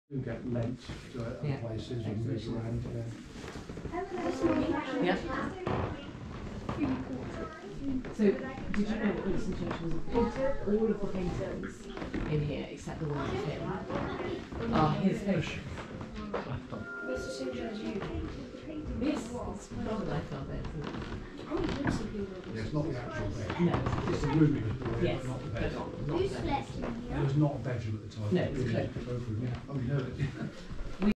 You get lent to other places and move around. Yeah. So, did you know that Winston Churchill was a painter? All of the paintings in here, except the ones of him, are his paintings. It's the same as you. This is rather like our bed, isn't it? Yeah, it's not the actual bed. No. It's the room it was brought in, Yes, but not the but bed. not Who the slept in There here? was not a bedroom at the time. No, it was a Oh, you know it.